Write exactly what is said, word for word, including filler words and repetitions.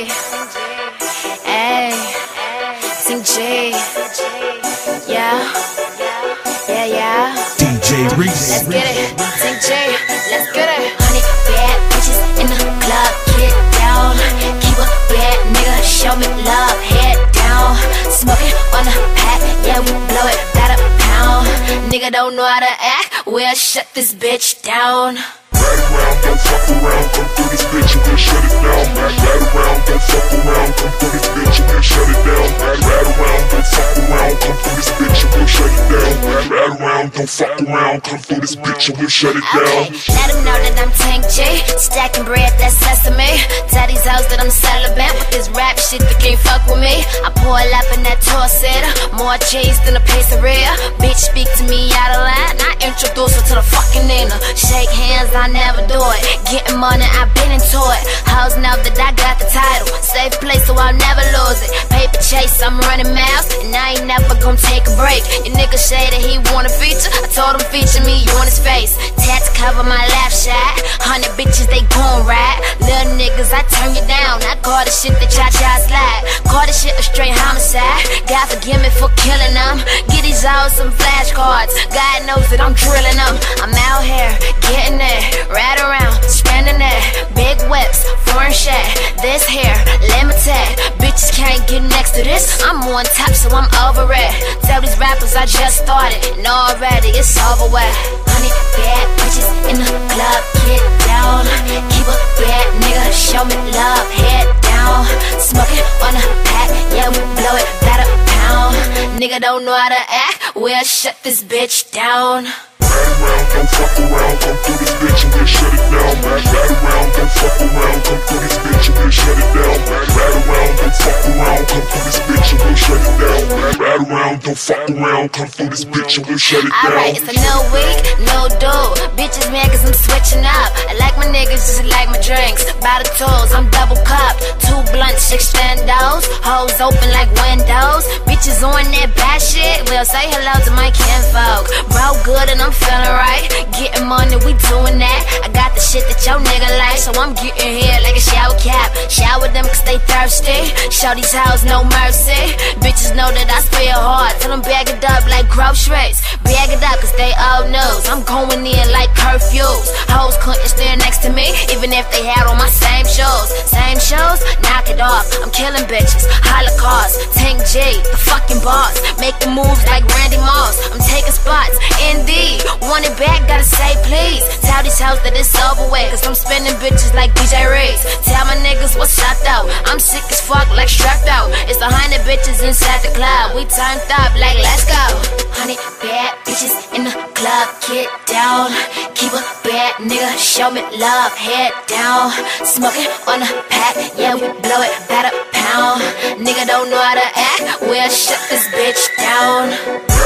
Ayy, Tink G. Yeah, yeah, yeah. D J Reese. Let's get it, Tink G. Let's get it. Honey, bad bitches in the club, get down. Keep a bad nigga, show me love, head down. Smoking on the pack, yeah, we blow it by the pound. Nigga don't know how to act, we'll shut this bitch down. Ride around, don't fuck around, come through this bitch and we'll shut it down. Ride, ride around, don't fuck around, come through this bitch and we'll shut it down. Ride, ride around, don't fuck around, come through this bitch and we'll shut it down. Ride, ride around, don't fuck around, come through this bitch and we'll shut it down. Okay, let them know that I'm Tink G, stacking bread, that's sesame. Tell these hoes that I'm celibate with this rap shit, they can't fuck with me. I pull up in that tour set, more cheese than a pizzeria. Bitch speak to me out of line, I introduce her to the fucking Nina. Shake hands, I never do it. Getting money, I've been into it. Hoes know that I got the title. Safe place, so I'll never lose it. Paper chase, I'm running miles, and I ain't never gonna take a break. Your nigga say that he want a feature, I told him feature me, you on his face. Tats cover my left side, hundred bitches, they gon' ride. Little niggas, I turn you down. I call the shit the cha-cha slide. Call the shit a straight homicide. God forgive me for killing them. Get these hoes some flashcards. God knows that I'm drilling them. I'm out here, getting it. Right around, spending it. Big whips, foreign shit. This here, limited. Bitches can't get next to this. I'm on top, so I'm over it. Tell these rappers I just started, and already it's over with. Honey, bad bitches in the club, get down. Keep a bad nigga, show me love, head down. Smoking on the pack, yeah, we blow it by the pound. Nigga don't know how to act, we'll shut this bitch down. Ride around, don't fuck around, come through this bitch and we'll shut it down. Ride, ride around, don't fuck around, come through this bitch and we'll shut it down. Ride, ride around, don't fuck around, come through this bitch and we'll shut it down. Ride, ride around, don't fuck around, come through this bitch and we'll shut it down. Alright, it's a new week, no dude. Bitches mad cause I'm switching up. I like my niggas just like my drinks. By the tools, I'm double cupped. Two blunts, six standos. Hoes open like windows. Bitches on that bad shit. Well, say hello to my kinfolk. Bro, good and I'm feeling right. Getting money, we doing that. I got the shit that your nigga like, so I'm getting here like a shower cap. Shower them cause they thirsty. Show these hoes no mercy. Bitches know that I spare hard. Tell them bag it up like groceries. Bag it up cause they old news. I'm going in like curfews. Hoes couldn't stand next to me, even if they had on my same shoes. Same shoes, knock it off. I'm killing bitches, holocaust. Tink G, the fucking boss. Making moves like Randy Moss. I'm taking spots, indeed. Want it back, gotta say please. Tell these hoes that it's over with, cause I'm spinning bitches like D J Reese. Tell my niggas what's up though. I'm sick as fuck like strapped out. It's a hundred bitches inside the club. We turned up like let's go. Honey, bad bitches in the club, get down. Keep a bad nigga, show me love, head down. Smoking on the pack, yeah, we blow it by the pound. Nigga don't know how to act, we'll shut this bitch down.